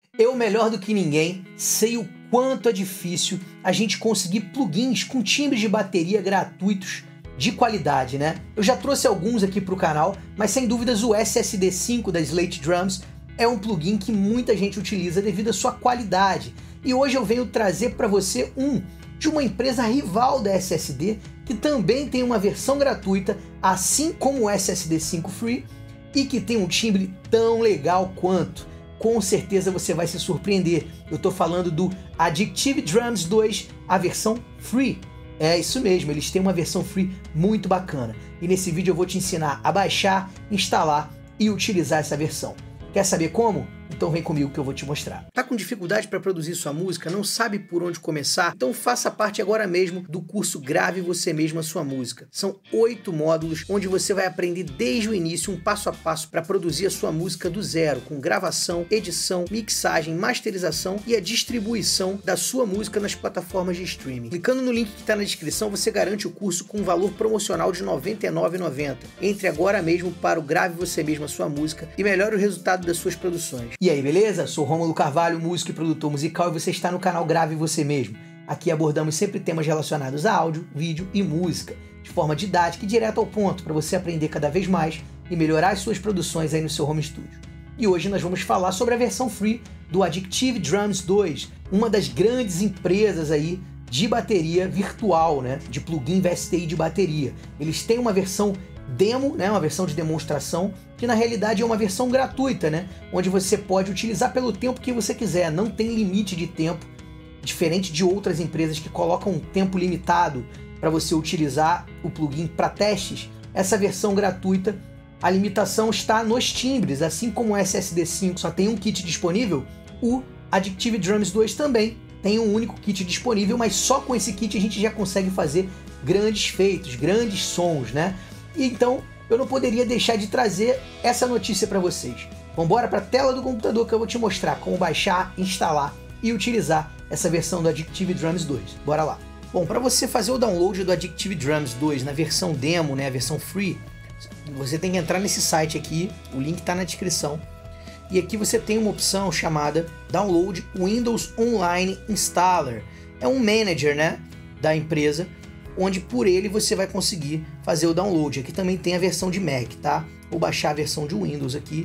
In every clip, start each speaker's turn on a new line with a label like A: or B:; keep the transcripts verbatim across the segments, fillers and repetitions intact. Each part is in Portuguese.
A: Eu, melhor do que ninguém, sei o quanto é difícil a gente conseguir plugins com timbres de bateria gratuitos de qualidade, né? Eu já trouxe alguns aqui para o canal, mas sem dúvidas o S S D cinco da Slate Drums é um plugin que muita gente utiliza devido à sua qualidade. E hoje eu venho trazer para você um de uma empresa rival da S S D, que também tem uma versão gratuita, assim como o S S D cinco Free, e que tem um timbre tão legal quanto. Com certeza você vai se surpreender. Eu estou falando do Addictive Drums dois, a versão Free. É isso mesmo, eles têm uma versão Free muito bacana. E nesse vídeo eu vou te ensinar a baixar, instalar e utilizar essa versão. Quer saber como? Então vem comigo que eu vou te mostrar. Tá com dificuldade para produzir sua música? Não sabe por onde começar? Então faça parte agora mesmo do curso Grave Você Mesmo a Sua Música. São oito módulos onde você vai aprender desde o início um passo a passo para produzir a sua música do zero, com gravação, edição, mixagem, masterização e a distribuição da sua música nas plataformas de streaming. Clicando no link que está na descrição, você garante o curso com um valor promocional de noventa e nove reais e noventa centavos. Entre agora mesmo para o Grave Você Mesmo a Sua Música e melhore o resultado das suas produções. E aí, beleza? Sou Rômulo Carvalho, músico e produtor musical, e você está no canal Grave Você Mesmo. Aqui abordamos sempre temas relacionados a áudio, vídeo e música, de forma didática e direto ao ponto, para você aprender cada vez mais e melhorar as suas produções aí no seu home studio. E hoje nós vamos falar sobre a versão free do Addictive Drums dois, uma das grandes empresas aí de bateria virtual, né? De plugin V S T I de bateria. Eles têm uma versão demo, né, uma versão de demonstração, que na realidade é uma versão gratuita, né, onde você pode utilizar pelo tempo que você quiser, não tem limite de tempo, diferente de outras empresas que colocam um tempo limitado para você utilizar o plugin para testes. Essa versão gratuita, a limitação está nos timbres, assim como o S S D cinco só tem um kit disponível, o Addictive Drums dois também tem um único kit disponível, mas só com esse kit a gente já consegue fazer grandes feitos, grandes sons, né? Então, eu não poderia deixar de trazer essa notícia para vocês. Vamos embora para a tela do computador que eu vou te mostrar como baixar, instalar e utilizar essa versão do Addictive Drums dois. Bora lá. Bom, para você fazer o download do Addictive Drums dois na versão demo, né, a versão free, você tem que entrar nesse site aqui, o link está na descrição. E aqui você tem uma opção chamada Download Windows Online Installer. É um manager, né, da empresa, onde por ele você vai conseguir fazer o download. Aqui também tem a versão de Mac, tá? Vou baixar a versão de Windows aqui.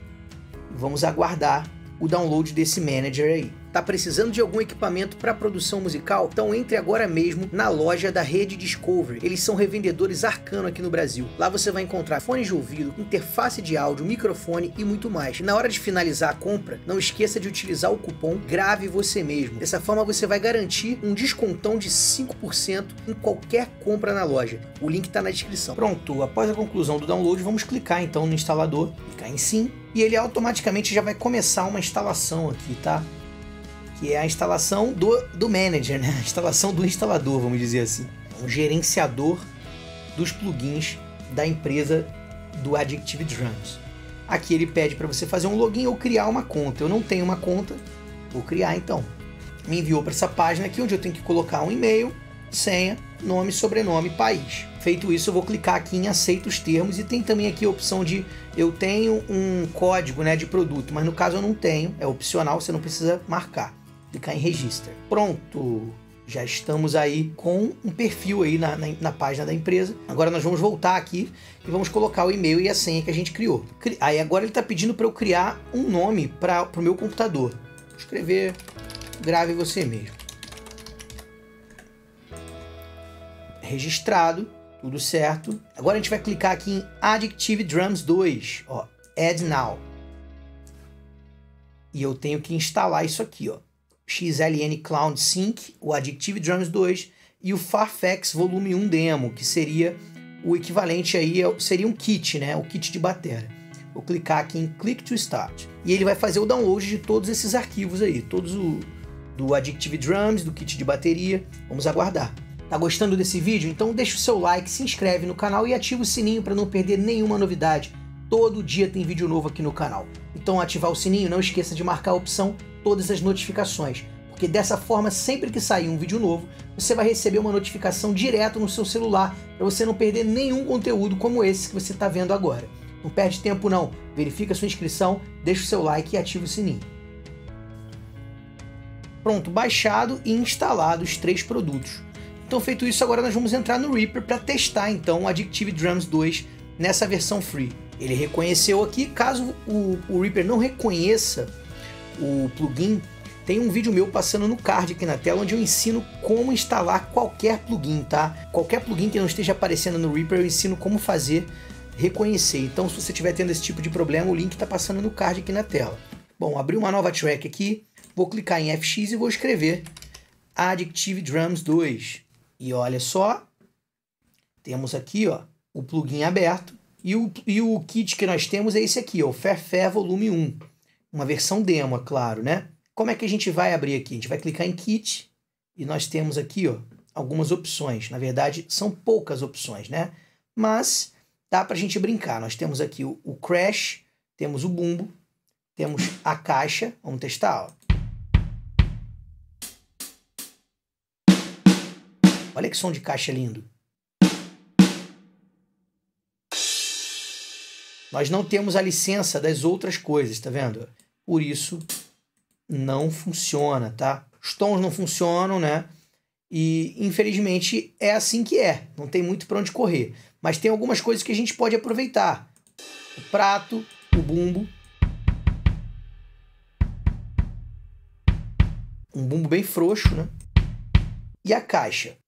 A: Vamos aguardar o download desse manager aí. Tá precisando de algum equipamento para produção musical? Então entre agora mesmo na loja da Rede Discovery. Eles são revendedores Arcano aqui no Brasil. Lá você vai encontrar fones de ouvido, interface de áudio, microfone e muito mais. E na hora de finalizar a compra, não esqueça de utilizar o cupom Grave Você Mesmo. Dessa forma você vai garantir um descontão de cinco por cento em qualquer compra na loja. O link está na descrição. Pronto, após a conclusão do download, vamos clicar então no instalador, clicar em sim, e ele automaticamente já vai começar uma instalação aqui, tá? Que é a instalação do, do manager, né? A instalação do instalador, vamos dizer assim. Um gerenciador dos plugins da empresa do Addictive Drums. Aqui ele pede para você fazer um login ou criar uma conta. Eu não tenho uma conta, vou criar então. Me enviou para essa página aqui onde eu tenho que colocar um e-mail, senha, nome, sobrenome, país. Feito isso, eu vou clicar aqui em aceita os termos e tem também aqui a opção de eu tenho um código, né, de produto, mas no caso eu não tenho, é opcional, você não precisa marcar. Clicar em register. Pronto! Já estamos aí com um perfil aí na, na, na página da empresa. Agora nós vamos voltar aqui e vamos colocar o e-mail e a senha que a gente criou. Aí agora ele está pedindo para eu criar um nome para o meu computador. Vou escrever Grave Você Mesmo. Registrado, tudo certo. Agora a gente vai clicar aqui em Addictive Drums dois, ó, Add Now. E eu tenho que instalar isso aqui, ó. X L N Cloud Sync, o Addictive Drums dois e o Farfex Volume um Demo, que seria o equivalente aí, seria um kit, né? O kit de bateria. Vou clicar aqui em Click to Start. E ele vai fazer o download de todos esses arquivos aí, todos o do Addictive Drums, do kit de bateria. Vamos aguardar. Tá gostando desse vídeo? Então deixa o seu like, se inscreve no canal e ativa o sininho para não perder nenhuma novidade. Todo dia tem vídeo novo aqui no canal. Então ativar o sininho, não esqueça de marcar a opção todas as notificações, porque dessa forma, sempre que sair um vídeo novo, você vai receber uma notificação direto no seu celular, para você não perder nenhum conteúdo como esse que você está vendo agora. Não perde tempo não, verifica a sua inscrição, deixa o seu like e ativa o sininho. Pronto, baixado e instalado os três produtos. Então, feito isso, agora nós vamos entrar no Reaper para testar então o Addictive Drums dois nessa versão free. Ele reconheceu aqui. Caso o, o Reaper não reconheça o plugin, tem um vídeo meu passando no card aqui na tela onde eu ensino como instalar qualquer plugin, tá? Qualquer plugin que não esteja aparecendo no Reaper, eu ensino como fazer reconhecer. Então, se você estiver tendo esse tipo de problema, o link está passando no card aqui na tela. Bom, abri uma nova track aqui, vou clicar em F X e vou escrever Addictive Drums dois. E olha só, temos aqui ó, o plugin aberto e o, e o kit que nós temos é esse aqui, ó, o Fairfair Volume um. Uma versão demo, é claro, né? Como é que a gente vai abrir aqui? A gente vai clicar em Kit e nós temos aqui ó, algumas opções. Na verdade, são poucas opções, né? Mas dá para a gente brincar. Nós temos aqui o, o Crash, temos o bumbo, temos a caixa. Vamos testar, ó. Olha que som de caixa lindo. Nós não temos a licença das outras coisas, tá vendo? Por isso não funciona, tá? Os tons não funcionam, né? E infelizmente é assim que é. Não tem muito para onde correr. Mas tem algumas coisas que a gente pode aproveitar. O prato, o bumbo. Um bumbo bem frouxo, né? E a caixa.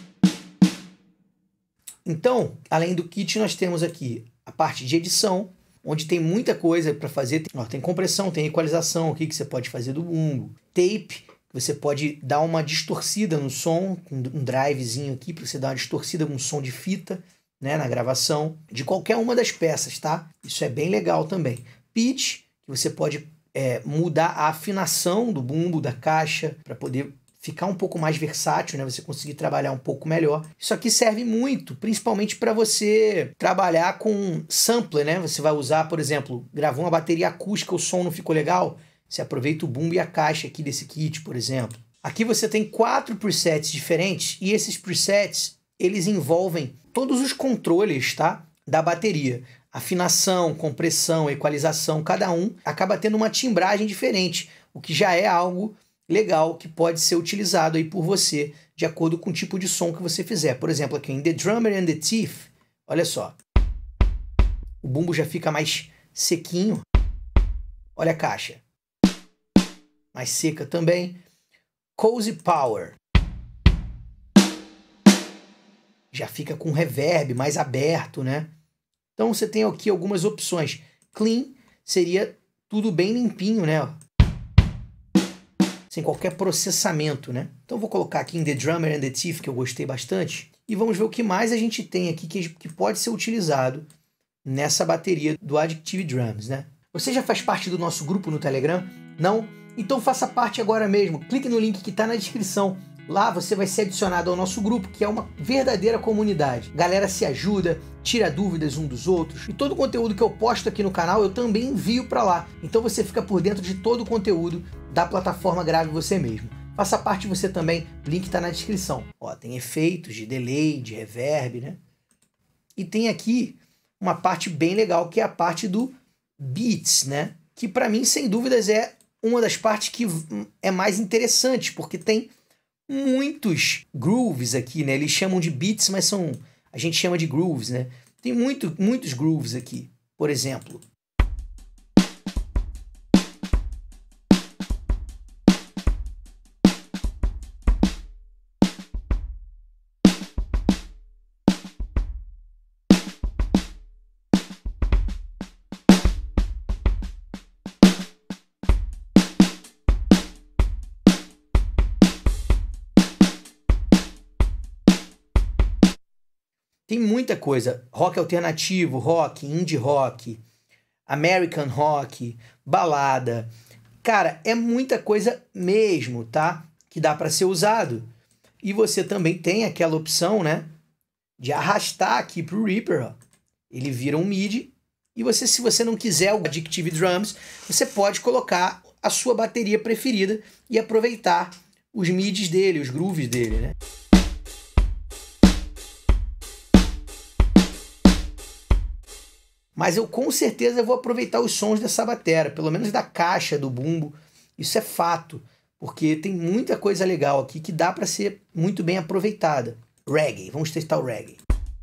A: Então, além do kit, nós temos aqui a parte de edição, onde tem muita coisa para fazer. Ó, tem compressão, tem equalização aqui que você pode fazer do bumbo. Tape, você pode dar uma distorcida no som, com um drivezinho aqui para você dar uma distorcida com um som de fita, né, na gravação, de qualquer uma das peças, tá? Isso é bem legal também. Pitch, que você pode é, mudar a afinação do bumbo, da caixa, para poder ficar um pouco mais versátil, né? Você conseguir trabalhar um pouco melhor. Isso aqui serve muito, principalmente para você trabalhar com sampler, né? Você vai usar, por exemplo, gravou uma bateria acústica, o som não ficou legal, você aproveita o bumbo e a caixa aqui desse kit, por exemplo. Aqui você tem quatro presets diferentes e esses presets, eles envolvem todos os controles, tá? Da bateria. Afinação, compressão, equalização, cada um acaba tendo uma timbragem diferente, o que já é algo legal que pode ser utilizado aí por você de acordo com o tipo de som que você fizer. Por exemplo, aqui em The Drummer and the Thief, olha só. O bumbo já fica mais sequinho. Olha a caixa. Mais seca também. Cozy Power. Já fica com reverb mais aberto, né? Então você tem aqui algumas opções. Clean seria tudo bem limpinho, né? Sem qualquer processamento, né? Então vou colocar aqui em The Drummer and the Thief, que eu gostei bastante, e vamos ver o que mais a gente tem aqui que, que pode ser utilizado nessa bateria do Addictive Drums, né? Você já faz parte do nosso grupo no Telegram? Não? Então faça parte agora mesmo. Clique no link que está na descrição. Lá você vai ser adicionado ao nosso grupo, que é uma verdadeira comunidade. Galera se ajuda, tira dúvidas um dos outros. E todo o conteúdo que eu posto aqui no canal, eu também envio para lá. Então você fica por dentro de todo o conteúdo da plataforma Grave Você Mesmo. Faça parte você também, o link está na descrição. Ó, tem efeitos de delay, de reverb, né? E tem aqui uma parte bem legal, que é a parte do Beats, né? Que para mim, sem dúvidas, é uma das partes que é mais interessante, porque tem muitos grooves aqui, né? Eles chamam de beats, mas são, a gente chama de grooves, né? Tem muito, muitos grooves aqui. Por exemplo, tem muita coisa. Rock alternativo, rock, indie rock, American rock, balada. Cara, é muita coisa mesmo, tá? Que dá para ser usado. E você também tem aquela opção, né? De arrastar aqui pro Reaper, ó. Ele vira um MIDI. E você, se você não quiser o Addictive Drums, você pode colocar a sua bateria preferida e aproveitar os midis dele, os grooves dele, né? Mas eu com certeza vou aproveitar os sons dessa bateria, pelo menos da caixa, do bumbo. Isso é fato, porque tem muita coisa legal aqui que dá para ser muito bem aproveitada. Reggae, vamos testar o reggae.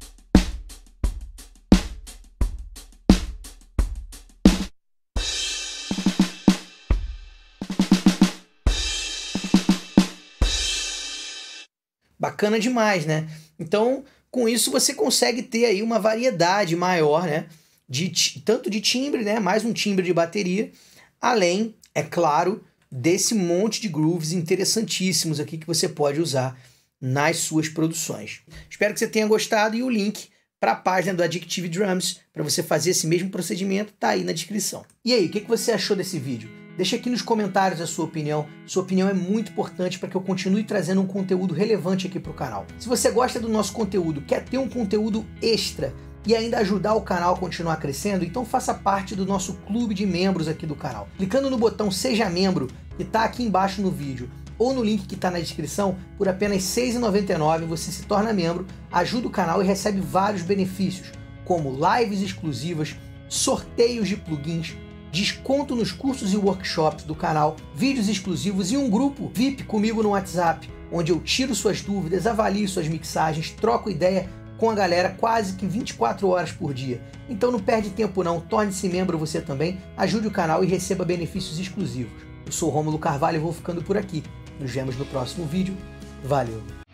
A: Bacana demais, né? Então, com isso você consegue ter aí uma variedade maior, né? De, tanto de timbre, né? Mais um timbre de bateria, além, é claro, desse monte de grooves interessantíssimos aqui que você pode usar nas suas produções. Espero que você tenha gostado e o link para a página do Addictive Drums para você fazer esse mesmo procedimento tá aí na descrição. E aí, o que você achou desse vídeo? Deixa aqui nos comentários a sua opinião. Sua opinião é muito importante para que eu continue trazendo um conteúdo relevante aqui para o canal. Se você gosta do nosso conteúdo, quer ter um conteúdo extra e ainda ajudar o canal a continuar crescendo, então faça parte do nosso clube de membros aqui do canal. Clicando no botão Seja Membro, que está aqui embaixo no vídeo, ou no link que está na descrição, por apenas seis reais e noventa e nove centavos você se torna membro, ajuda o canal e recebe vários benefícios, como lives exclusivas, sorteios de plugins, desconto nos cursos e workshops do canal, vídeos exclusivos e um grupo V I P comigo no WhatsApp, onde eu tiro suas dúvidas, avalio suas mixagens, troco ideia com a galera quase que vinte e quatro horas por dia. Então não perde tempo não, torne-se membro você também, ajude o canal e receba benefícios exclusivos. Eu sou o Rômulo Carvalho e vou ficando por aqui. Nos vemos no próximo vídeo. Valeu!